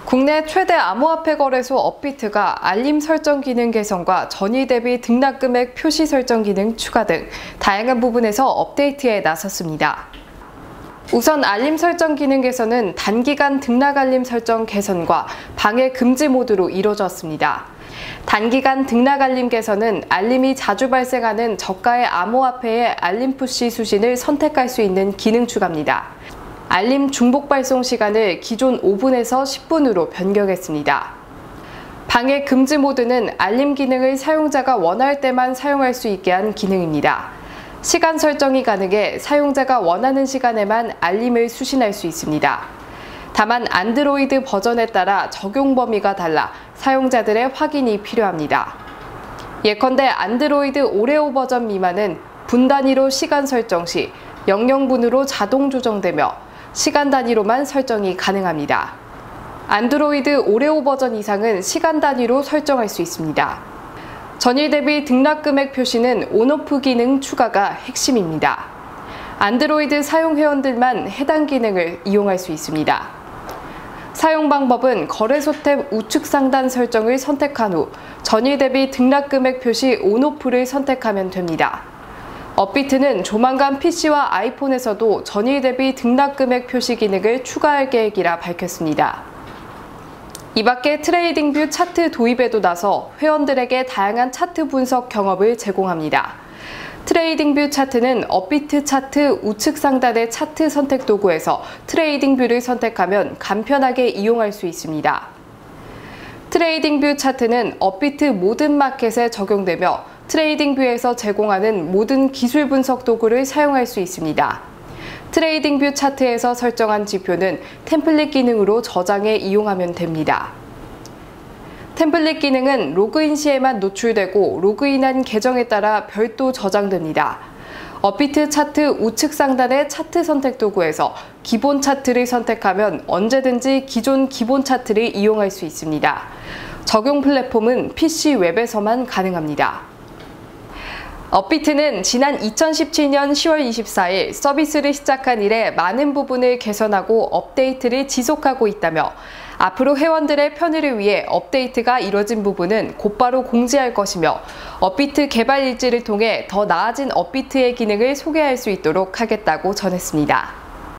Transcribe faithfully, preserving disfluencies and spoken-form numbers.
국내 최대 암호화폐 거래소 업비트가 알림 설정 기능 개선과 전일 대비 등락 금액 표시 설정 기능 추가 등 다양한 부분에서 업데이트에 나섰습니다. 우선 알림 설정 기능 개선은 단기간 등락 알림 설정 개선과 방해 금지 모드로 이루어졌습니다. 단기간 등락 알림 개선은 알림이 자주 발생하는 저가의 암호화폐의 알림 푸시 수신을 선택할 수 있는 기능 추가입니다. 알림 중복 발송 시간을 기존 오 분에서 십 분으로 변경했습니다. 방해 금지 모드는 알림 기능을 사용자가 원할 때만 사용할 수 있게 한 기능입니다. 시간 설정이 가능해 사용자가 원하는 시간에만 알림을 수신할 수 있습니다. 다만 안드로이드 버전에 따라 적용 범위가 달라 사용자들의 확인이 필요합니다. 예컨대 안드로이드 오레오 버전 미만은 분 단위로 시간 설정 시 영영 분으로 자동 조정되며 시간 단위로만 설정이 가능합니다. 안드로이드 오레오 버전 이상은 시간 단위로 설정할 수 있습니다. 전일 대비 등락 금액 표시는 온오프 기능 추가가 핵심입니다. 안드로이드 사용 회원들만 해당 기능을 이용할 수 있습니다. 사용 방법은 거래소 탭 우측 상단 설정을 선택한 후 전일 대비 등락 금액 표시 온오프를 선택하면 됩니다. 업비트는 조만간 피씨와 아이폰에서도 전일 대비 등락 금액 표시 기능을 추가할 계획이라 밝혔습니다. 이 밖에 트레이딩뷰 차트 도입에도 나서 회원들에게 다양한 차트 분석 경험을 제공합니다. 트레이딩뷰 차트는 업비트 차트 우측 상단의 차트 선택 도구에서 트레이딩뷰를 선택하면 간편하게 이용할 수 있습니다. 트레이딩뷰 차트는 업비트 모든 마켓에 적용되며 트레이딩뷰에서 제공하는 모든 기술 분석 도구를 사용할 수 있습니다. 트레이딩뷰 차트에서 설정한 지표는 템플릿 기능으로 저장해 이용하면 됩니다. 템플릿 기능은 로그인 시에만 노출되고 로그인한 계정에 따라 별도 저장됩니다. 업비트 차트 우측 상단의 차트 선택 도구에서 기본 차트를 선택하면 언제든지 기존 기본 차트를 이용할 수 있습니다. 적용 플랫폼은 피씨 웹에서만 가능합니다. 업비트는 지난 이천십칠 년 시월 이십사일 서비스를 시작한 이래 많은 부분을 개선하고 업데이트를 지속하고 있다며 앞으로 회원들의 편의를 위해 업데이트가 이뤄진 부분은 곧바로 공지할 것이며 업비트 개발 일지를 통해 더 나아진 업비트의 기능을 소개할 수 있도록 하겠다고 전했습니다.